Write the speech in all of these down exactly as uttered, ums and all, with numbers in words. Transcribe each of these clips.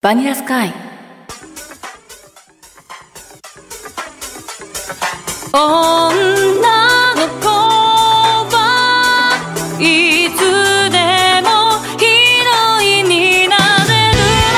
バニラスカイ。女の子はいつでもヒロインになれるな。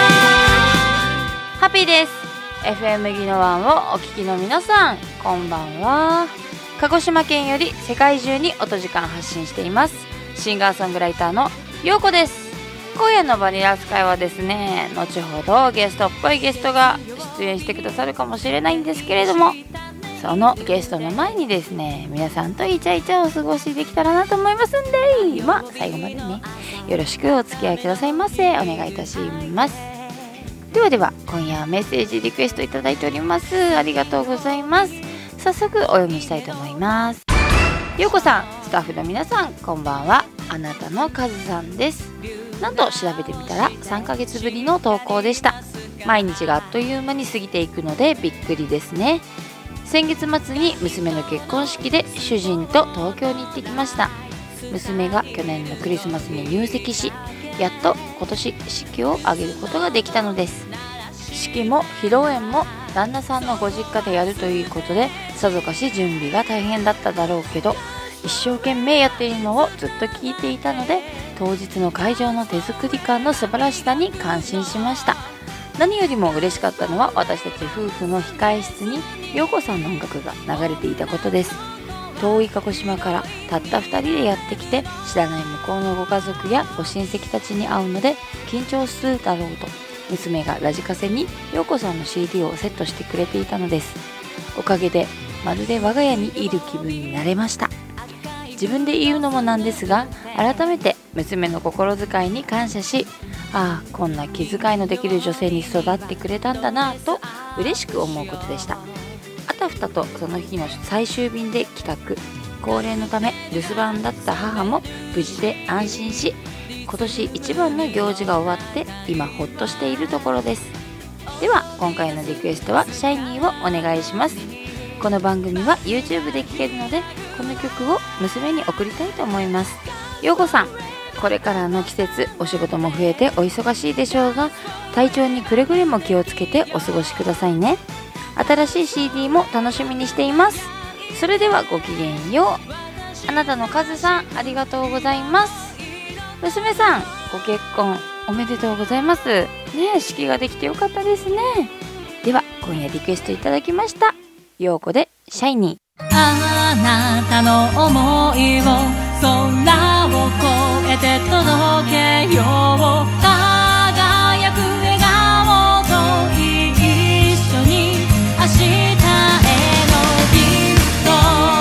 ハッピーです。 エフエム ギノワンをお聞きの皆さん、こんばんは。鹿児島県より世界中に音時間発信していますシンガーソングライターのようこです。今夜のバニラスカイはですね、後ほどゲストっぽいゲストが出演してくださるかもしれないんですけれども、そのゲストの前にですね、皆さんとイチャイチャお過ごしできたらなと思いますんで、まあ最後までねよろしくお付き合いくださいませ。お願いいたします。ではでは、今夜はメッセージリクエストいただいております。ありがとうございます。早速お読みしたいと思います。ようこさん、スタッフの皆さん、こんばんは。あなたのカズさんです。なんと調べてみたらさんかげつぶりの投稿でした。毎日があっという間に過ぎていくのでびっくりですね。先月末に娘の結婚式で主人と東京に行ってきました。娘が去年のクリスマスに入籍し、やっと今年式を挙げることができたのです。式も披露宴も旦那さんのご実家でやるということで、さぞかし準備が大変だっただろうけど、一生懸命やっているのをずっと聞いていたので、当日の会場の手作り感の素晴らしさに感心しました。何よりも嬉しかったのは、私たち夫婦の控え室に陽子さんの音楽が流れていたことです。遠い鹿児島からたったふたりでやってきて、知らない向こうのご家族やご親戚たちに会うので緊張するだろうと、娘がラジカセに陽子さんの シーディー をセットしてくれていたのです。おかげでまるで我が家にいる気分になれました。自分で言うのもなんですが、改めて娘の心遣いに感謝し、ああ、こんな気遣いのできる女性に育ってくれたんだなぁと嬉しく思うことでした。あたふたとその日の最終便で帰宅、高齢のため留守番だった母も無事で安心し、今年一番の行事が終わって今ほっとしているところです。では今回のリクエストはシャイニーをお願いします。この番組は YouTube で聴けるので、この曲を娘に送りたいと思います。ようこさん、これからの季節、お仕事も増えてお忙しいでしょうが、体調にくれぐれも気をつけてお過ごしくださいね。新しい シーディー も楽しみにしています。それではごきげんよう。あなたのカズさん、ありがとうございます。娘さん、ご結婚おめでとうございますね。え、式ができてよかったですね。では今夜リクエストいただきました、ようこでシャイニー。 あなたの想いを空を越えて届けよう。輝く笑顔と一緒に明日へのギフト。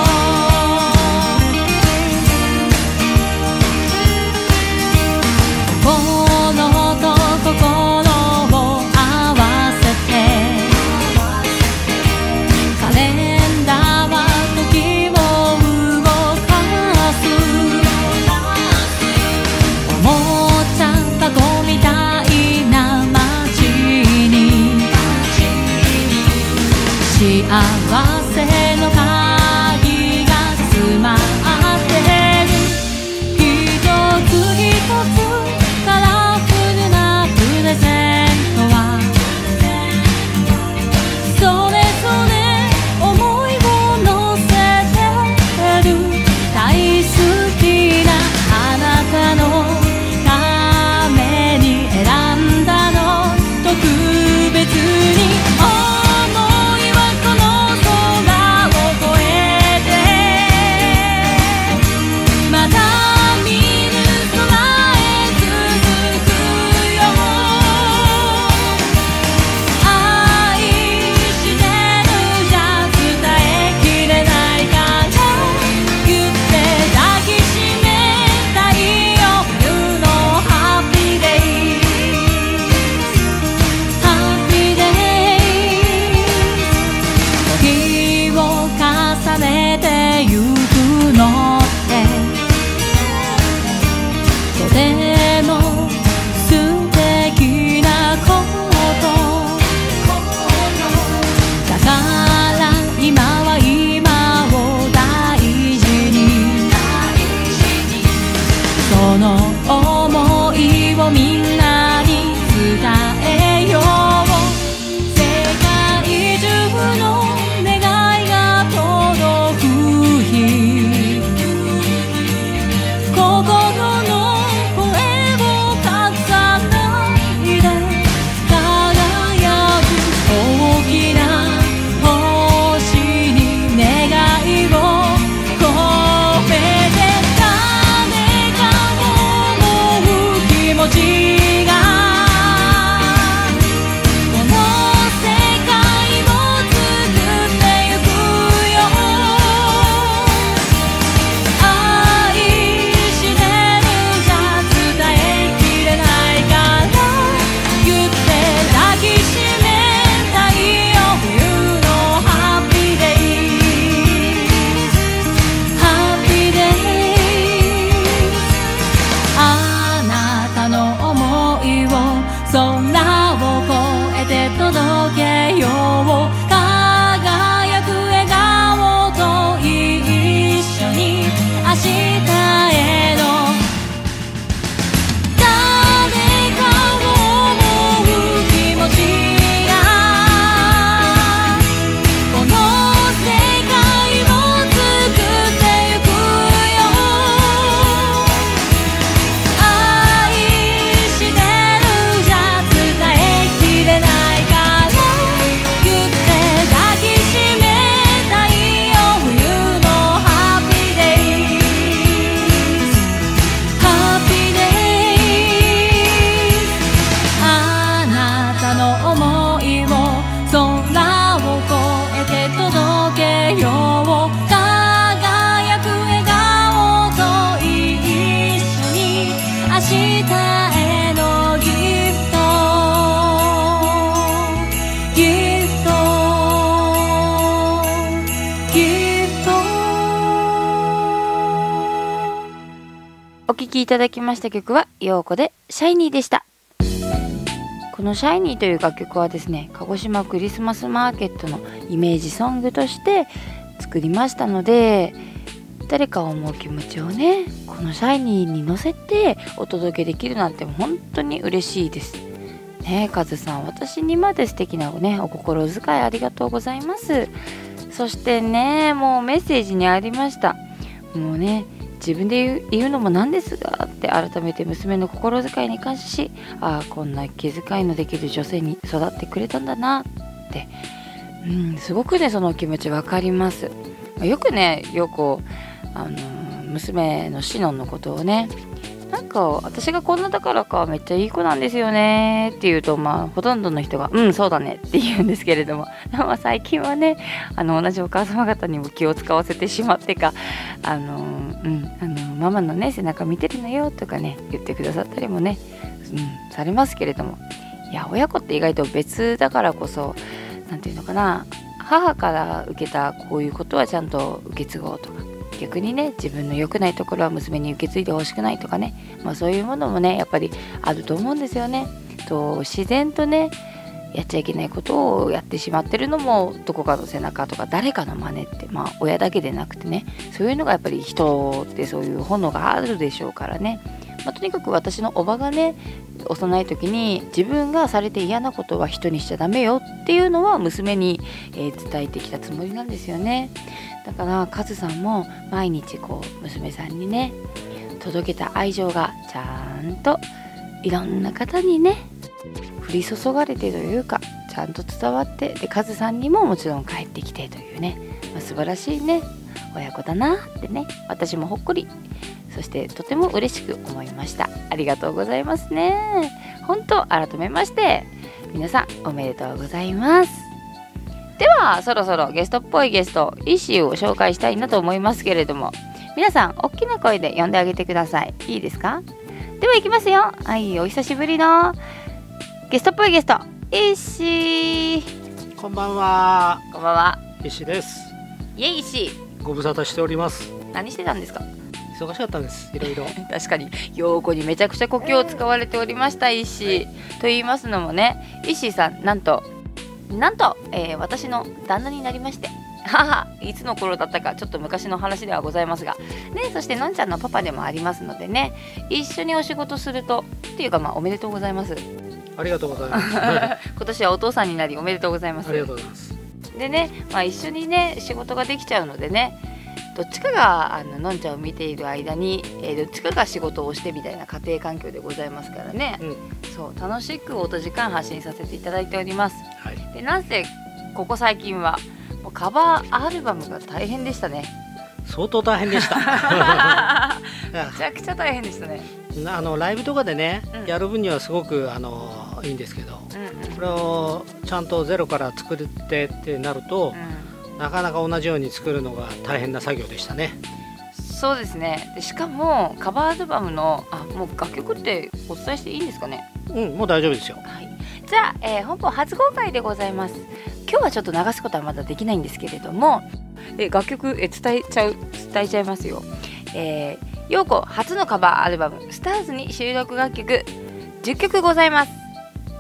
心と心を合わせて、カレンダーは時を動かす。おもちゃ箱みたい空を越えて届けよう輝く笑顔と一緒に明日へのお聴きいただきました曲は陽子でシャイニーでした。このシャイニーという楽曲はですね、鹿児島クリスマスマーケットのイメージソングとして作りましたので、誰かを思う気持ちをね、このシャイニーに乗せてお届けできるなんて本当に嬉しいですね。カズさん、私にまで素敵なねお心遣いありがとうございます。そしてね、もうメッセージにありました、もうね自分で言う、言うのもなんですがって改めて娘の心遣いに感謝し、ああこんな気遣いのできる女性に育ってくれたんだなって、うん、すごくねその気持ちわかります。よくねよくあの娘のシノンのことをね、なんか私がこんなだからかめっちゃいい子なんですよねって言うと、まあほとんどの人がうんそうだねって言うんですけれども、まあ最近はねあの同じお母様方にも気を使わせてしまってか、あのうんあのママのね背中見てるのよとかね言ってくださったりもね、うん、されますけれども、いや親子って意外と別だからこそ、なんていうのかな、母から受けたこういうことはちゃんと受け継ごうとか、逆にね自分の良くないところは娘に受け継いでほしくないとかね、まあそういうものもねやっぱりあると思うんですよね。と自然とねやっちゃいけないことをやってしまってるのもどこかの背中とか誰かの真似って、まあ親だけでなくてね、そういうのがやっぱり人ってそういう本能があるでしょうからね、まあ、とにかく私のおばがね幼い時に自分がされて嫌なことは人にしちゃダメよっていうのは娘に、えー伝えてきたつもりなんですよね。だからカズさんも毎日こう娘さんにね届けた愛情がちゃんといろんな方にね降り注がれてというかちゃんと伝わって、でカズさんにももちろん帰ってきてというね、まあ、素晴らしいね親子だなってね、私もほっこり、そしてとても嬉しく思いました。ありがとうございますね。本当改めまして皆さんおめでとうございます。ではそろそろゲストっぽいゲストイッシーを紹介したいなと思いますけれども、皆さん大きな声で呼んであげてください。いいですか？では行きますよ。はい、お久しぶりのゲストっぽいゲストイッシー。 こんばんは。 こんばんは。 石です。 イエイイッシー。 ご無沙汰しております。 何してたんですか？ 忙しかったんです。いろいろ。 確かに陽子にめちゃくちゃ呼吸を使われておりましたイッシー、はい、と言いますのもね、イッシーさんなんとなんと、えー、私の旦那になりまして、母いつの頃だったかちょっと昔の話ではございますがね、そしてのんちゃんのパパでもありますのでね、一緒にお仕事するとっていうか、まあおめでとうございます。 ありがとうございます。 今年はお父さんになりおめでとうございます。 ありがとうございます。 でね、まあ一緒にね仕事ができちゃうのでね、どっちかがあののんちゃんを見ている間に、えー、どっちかが仕事をしてみたいな家庭環境でございますからね、うん、そう楽しく音時間発信させていただいております、はい、でなんせここ最近はもうカバーアルバムが大変でしたね。 相当大変でしためちゃくちゃ大変でしたね。 あのライブとかでね、うん、やる分にはすごくあのいいんですけど、うんうん、これをちゃんとゼロから作ってってなると、うん、なかなか同じように作るのが大変な作業でしたね。 そうですね。でしかもカバーアルバムのあもう楽曲ってお伝えしていいんですかね？ うん、もう大丈夫ですよ。 はい、じゃあ、えー、本邦初公開でございます。今日はちょっと流すことはまだできないんですけれども、えー、楽曲、えー、伝えちゃう伝えちゃいますよ。えー、陽子初のカバーアルバムスターズに収録楽曲じゅっきょくございます。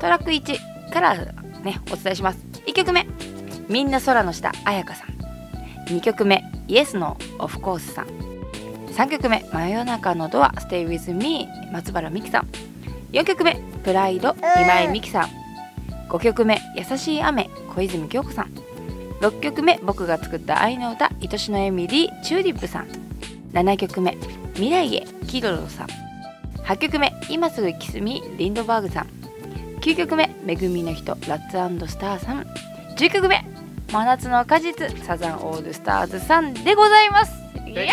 トラックいちからねお伝えします。いっきょくめみんな空の下彩香さん、にきょくめイエスのオフコースさん、さんきょくめ真夜中のドア Stay with me 松原美樹さん、よんきょくめプライド今井美樹さん、ごきょくめ優しい雨小泉京子さん、ろっきょくめ僕が作った愛の歌愛しのエミリーチューリップさん、ななきょくめ未来へキロロさん、はちきょくめ今すぐキスミリンドバーグさん、きゅうきょくめめぐみの人ラッツ&スターさん、じゅっきょくめ真夏の果実サザンオールスターズさんでございます。イエーイ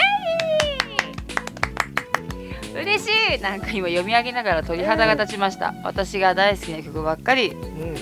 嬉しい。なんか今読み上げながら鳥肌が立ちました。私が大好きな曲ばっかり、うんうん、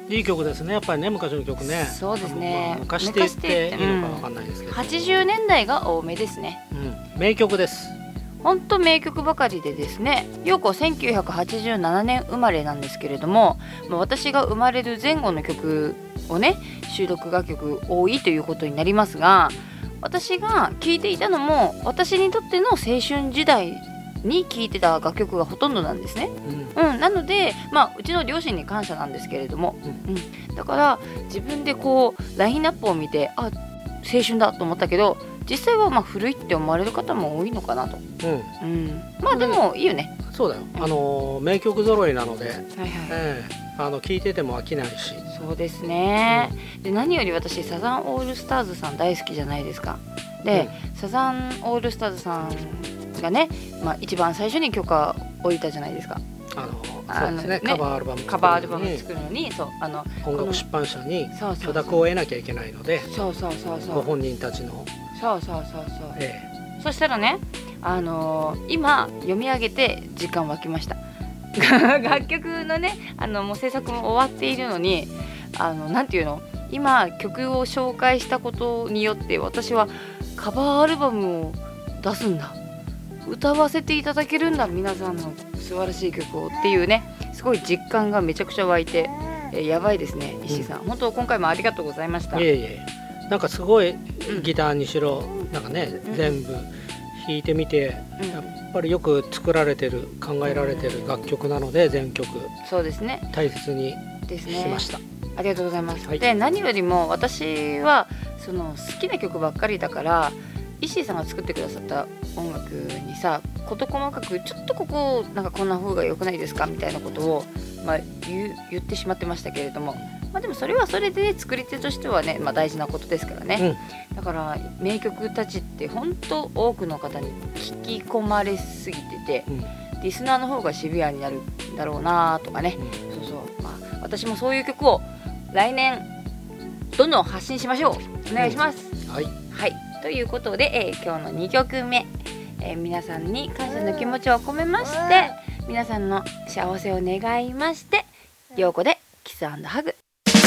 いい曲ですねやっぱりね、昔の曲ね。 そうですね、 昔って言っていいのかわかんないですけど、 うん、はちじゅうねんだいが多めですね、 うん、名曲です。 ほんと名曲ばかりでですね、陽子せんきゅうひゃくはちじゅうななねん生まれなんですけれども、私が生まれる前後の曲をね収録楽曲多いということになりますが、私が聴いていたのも私にとっての青春時代に聴いてた楽曲がほとんどなんですね、うんうん、なので、まあ、うちの両親に感謝なんですけれども、うんうん、だから自分でこうラインナップを見てあ青春だと思ったけど、実際はまあ古いって思われる方も多いのかなと、うんうん、まあでもいいよね。 そうだよ、あの名曲揃いなので、はいはい、 えー、あの聴いてても飽きないし。 そうですね、うん、で何より私サザンオールスターズさん大好きじゃないですか。で、うん、サザンオールスターズさんがね、まあ、一番最初に許可を置いたじゃないですか。 あのそうですね、カバーアルバムカバーアルバム作るのに、そうあの音楽出版社に許諾を得なきゃいけないので、 そうそうそうそうご本人たちのそうそうそうそう、 ええ、そしたらね、あのー、今読み上げて時間湧きました楽曲のねあのもう制作も終わっているのに、あのなんていうの、今曲を紹介したことによって私はカバーアルバムを出すんだ、歌わせていただけるんだ皆さんの素晴らしい曲をっていうね、すごい実感がめちゃくちゃ湧いて、えやばいですね石井さん、うん、本当今回もありがとうございました。 いえいえ、なんかすごいギターにしろ、うん、なんかね、うん、全部弾いてみて、うん、やっぱりよく作られてる考えられてる楽曲なので、全曲そうですね大切にしました。 ありがとうございます、 はい、 で何よりも私はその好きな曲ばっかりだから、石井さんが作ってくださった音楽にさ事細かくちょっとここなんかこんな風が良くないですかみたいなことを、まあ、言う言ってしまってましたけれども、まあ、でもそれはそれで作り手としてはね、まあ、大事なことですからね、うん、だから名曲たちって本当多くの方に聞き込まれすぎてて、うん、リスナーの方がシビアになるんだろうなとかね、うん、そうそう、まあ、私もそういう曲を来年どんどん発信しましょう。お願いします、 うん、はい、 はい、ということで、えー、今日のにきょくめ、えー、皆さんに感謝の気持ちを込めまして、皆さんの幸せを願いまして、陽子でキス&ハグ。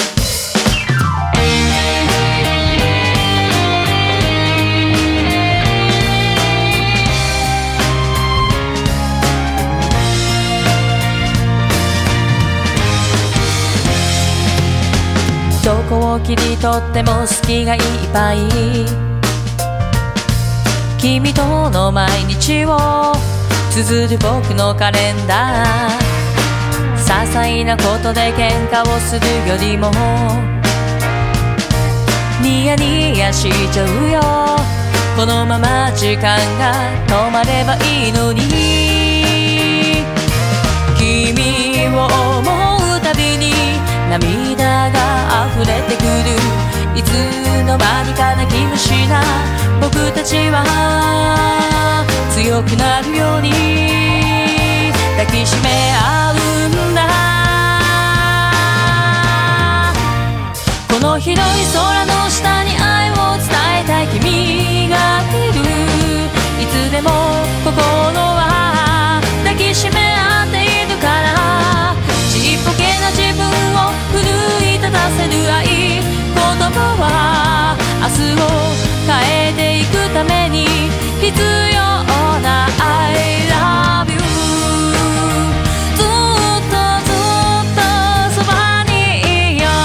どこを切り取っても好きがいっぱい、君との毎日を綴る僕のカレンダー、些細なことで喧嘩をするよりもニヤニヤしちゃうよ、このまま時間が止まればいいのに、君を思うたびに涙が溢れてくる、いつの間にか泣き虫な僕たちは強くなるように抱きしめ合うんだ。この広い空の下に愛を伝えたい君がいる、いつでも心は抱きしめ合っているから、ちっぽけな自分を奮い立たせる愛、言葉は明日を変えていくために必要な I love you、 ずっとずっとそばにいよ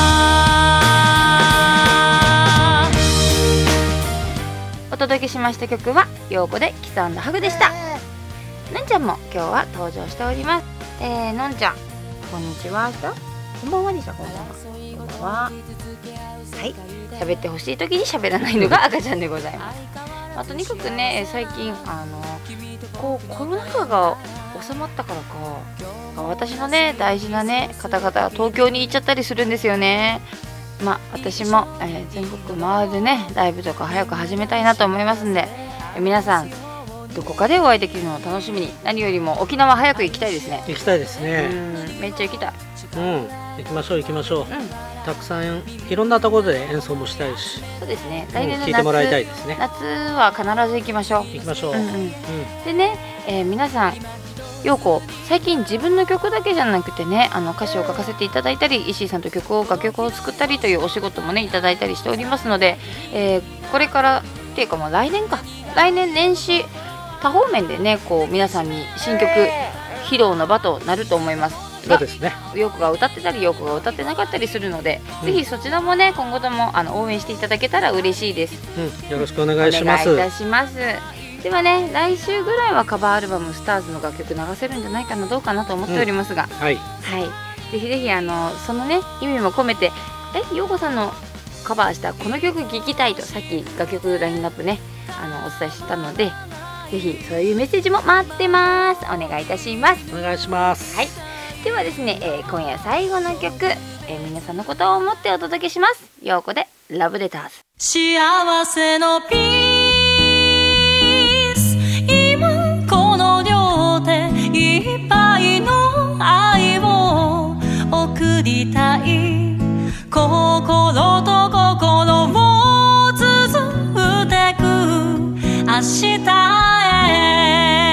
う。お届けしました曲は陽子でキス&ハグでした。のんちゃんも今日は登場しております。えー、のんちゃんこんにちはこんばんはでしたこんばんはこんばんは。はい喋ってほしい時に喋らないのが赤ちゃんでございます。まあ、とにかくね最近あのこうコロナ禍が収まったからか私のね大事なね方々は東京に行っちゃったりするんですよね。まあ私も、えー、全国回るねライブとか早く始めたいなと思いますんで、えー、皆さんどこかでお会いできるのを楽しみに、何よりも沖縄早く行きたいですね。 行きたいですね。 うんめっちゃ行きたい。 うん行きましょう行きましょう、うん、たくさんいろんなところで演奏もしたいし、 そうですね来年の夏、 うん、聞いてもらいたいですね。 夏は必ず行きましょう行きましょう、 うんうんうん、でね、えー、皆さん陽子最近自分の曲だけじゃなくてねあの歌詞を書かせていただいたり石井さんと曲を楽曲を作ったりというお仕事もねいただいたりしておりますので、えー、これからっていうかもう来年か来年年始多方面でねこう皆さんに新曲披露の場となると思います。 そうですね。 陽子が歌ってたり陽子が歌ってなかったりするので、うん、ぜひそちらもね今後ともあの応援していただけたら嬉しいです、 うん、よろしくお願いします。 お願いいたします。ではね来週ぐらいはカバーアルバムスターズの楽曲流せるんじゃないかなどうかなと思っておりますが、 うん、はい、 はい、ぜひぜひあのそのね意味も込めてえ陽子さんのカバーしたこの曲聴きたいとさっき楽曲ラインナップねあのお伝えしたのでぜひそういうメッセージも待ってます。お願いいたします。 お願いします。 はいではですね、えー、今夜最後の曲、えー、皆さんのことを思ってお届けします。陽子でラブレターズ。 幸せのピース今この両手いっぱいの愛を送りたい心と心を綴ってく明日へ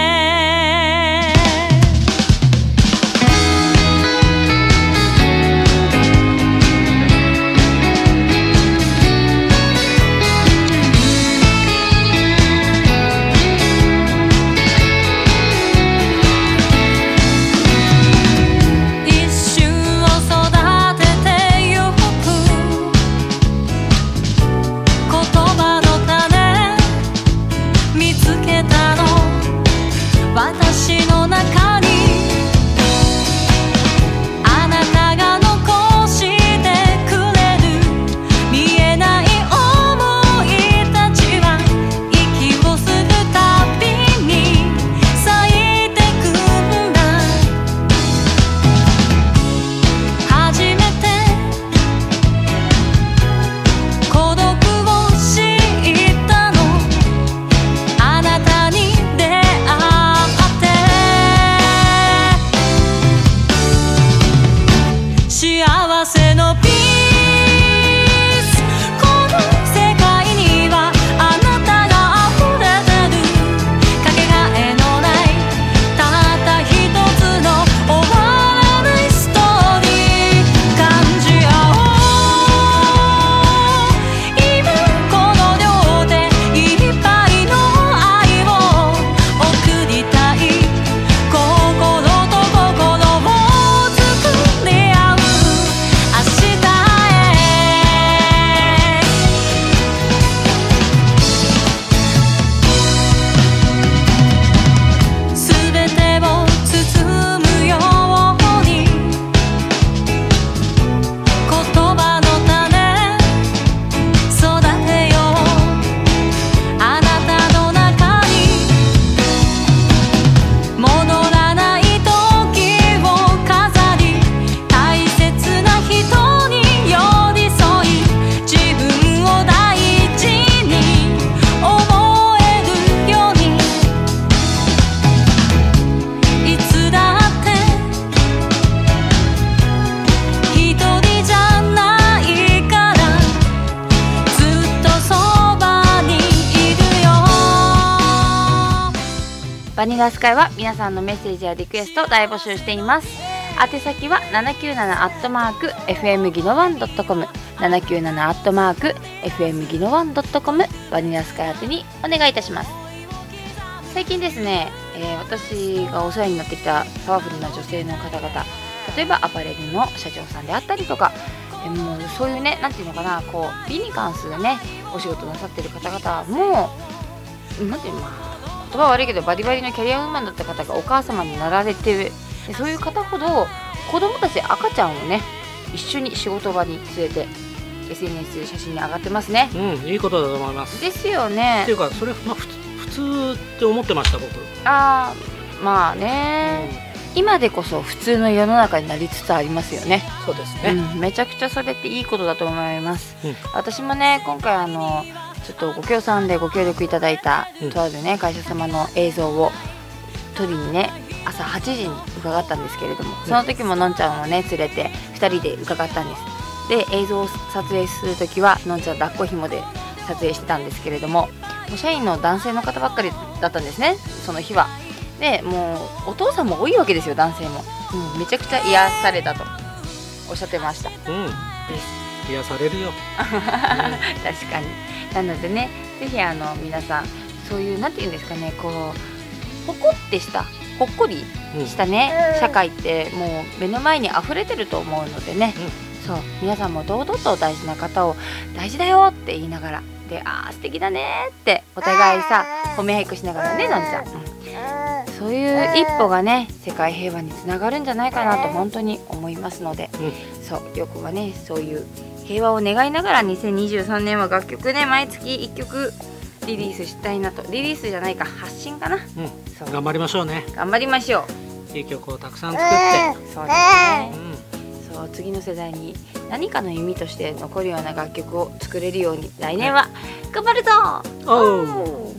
バニラスカイは皆さんのメッセージやリクエストを大募集しています。宛先はななきゅうななアットマーク エフエム ギノワンドットコム ななきゅうななアットマーク エフエム ギノワンドットコム バニラスカイ宛てにお願いいたします。最近ですね、えー、私がお世話になってきたパワフルな女性の方々、例えばアパレルの社長さんであったりとか、えー、もうそういうね、なんていうのかな、こう美に関するねお仕事なさってる方々もなんていうのかな、言葉悪いけどバリバリのキャリアウーマンだった方がお母様になられてる、そういう方ほど子供たち赤ちゃんをね一緒に仕事場に連れて エスエヌエス 写真に上がってますね。 うん、いいことだと思います。 ですよね。 っていうかそれ、まあ、普通普通って思ってました僕。 あーまあね、うん、今でこそ普通の世の中になりつつありますよね。 そうですね、 うん、めちゃくちゃそれっていいことだと思います、 うん、 私もね今回あのちょっとご協賛でご協力いただいた、うん、とあるね会社様の映像を撮りにね朝はちじに伺ったんですけれども、その時ものんちゃんをね連れてふたりで伺ったんです。で映像を撮影する時はのんちゃん抱っこ紐で撮影してたんですけれども、もう社員の男性の方ばっかりだったんですねその日は。でもうお父さんも多いわけですよ男性も、うん、めちゃくちゃ癒されたとおっしゃってました。 うん癒されるよ、うん、 確かに。なのでねぜひあの皆さんそういうなんていうんですかね、こうほこってしたほっこりしたね、うん、社会ってもう目の前に溢れてると思うのでね、うん、そう皆さんも堂々と大事な方を大事だよって言いながらで、あー素敵だねってお互いさ褒め合いっこしながらねのんちゃん、うん、そういう一歩がね世界平和につながるんじゃないかなと本当に思いますので、うん、そうよくはねそういう平和を願いながらにせんにじゅうさんねんは楽曲ね毎月いっきょくリリースしたいなと。リリースじゃないか発信かな、うん、 そう頑張りましょうね。 頑張りましょう。いい曲をたくさん作って、 そうですね、うん、そう次の世代に何かの意味として残るような楽曲を作れるように来年は頑張るぞ、はい、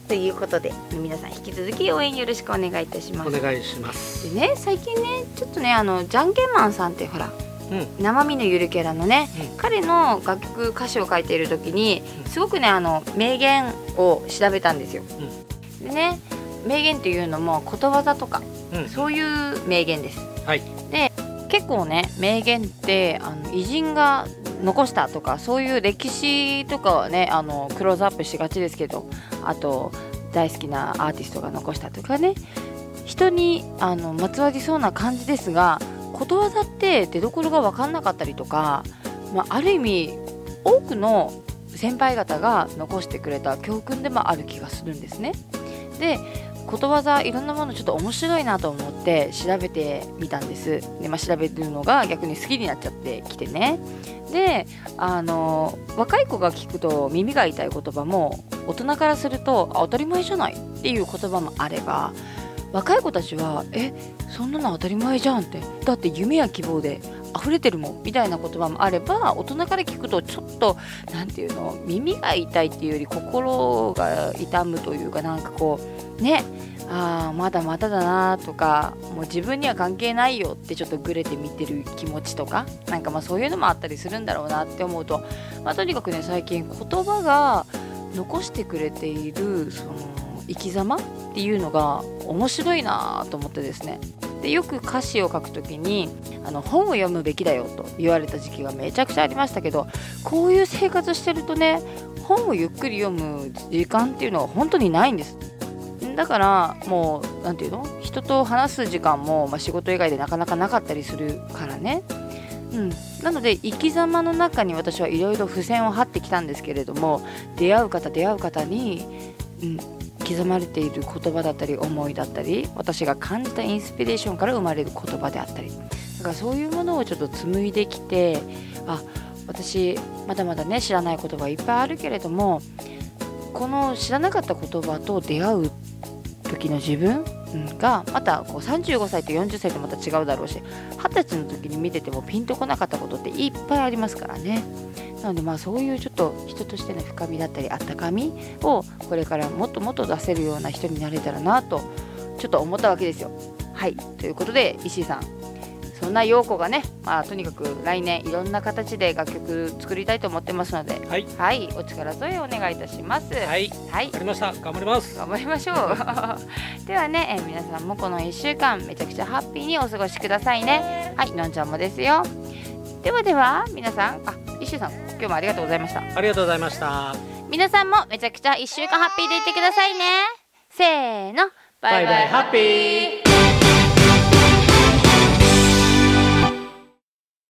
ということで皆さん引き続き応援よろしくお願いいたします。 お願いします。 でね最近ねちょっとねあのじゃんけんマンさんってほらうん、生身のゆるキャラのね、うん、彼の楽曲歌詞を書いている時にすごくねあの名言を調べたんですよ、うん、でね名言っていうのもことわざとか、うん、そういう名言です、はい、で結構ね名言ってあの偉人が残したとかそういう歴史とかはねあのクローズアップしがちですけど、あと大好きなアーティストが残したとかね人にあのまつわりそうな感じですが、ことわざって出どころが分かんなかったりとか、まあ、ある意味多くの先輩方が残してくれた教訓でもある気がするんですね。でことわざいろんなものちょっと面白いなと思って調べてみたんです。で、まあ、調べるのが逆に好きになっちゃってきてね。であの若い子が聞くと耳が痛い言葉も大人からすると当たり前じゃないっていう言葉もあれば、若い子たちはえそんなの当たり前じゃんって、だって夢や希望で溢れてるもんみたいな言葉もあれば、大人から聞くとちょっとなんていうの耳が痛いっていうより心が痛むというか、なんかこうねあーまだまだだなとか、もう自分には関係ないよってちょっとグレて見てる気持ちとか、なんかまあそういうのもあったりするんだろうなって思うと、まあ、とにかくね最近言葉が残してくれているその生き様っていうのが面白いなと思ってですね。でよく歌詞を書くときにあの本を読むべきだよと言われた時期がめちゃくちゃありましたけど、こういう生活してるとね本をゆっくり読む時間っていうのは本当にないんです。だからもうなんていうの人と話す時間も、まあ、仕事以外でなかなかなかったりするからね、うん、なので生き様の中に私はいろいろ付箋を貼ってきたんですけれども、出会う方出会う方に、うん刻まれている言葉だったり思いだったり、私が感じたインスピレーションから生まれる言葉であったり、だからそういうものをちょっと紡いできて、あ私まだまだね知らない言葉いっぱいあるけれども、この知らなかった言葉と出会う時の自分がまたこうさんじゅうごさいとよんじゅっさいとまた違うだろうし、はたちの時に見ててもピンとこなかったことっていっぱいありますからね。なのでまあそういうちょっと人としての深みだったりあったかみをこれからもっともっと出せるような人になれたらなとちょっと思ったわけですよ。はいということで石井さん、そんな陽子がね、まあ、とにかく来年いろんな形で楽曲作りたいと思ってますので、はい、はい、お力添えお願いいたします。 はい、はい、わかりました。頑張ります。 頑張りましょう。ではね、え皆さんもこのいっしゅうかんめちゃくちゃハッピーにお過ごしくださいね。はい、のんちゃんもですよ。ではでは皆さん、あ、石井さん今日もありがとうございました。 ありがとうございました。 皆さんもめちゃくちゃいっしゅうかんハッピーでいってくださいね。せーの、バイバイハッピー。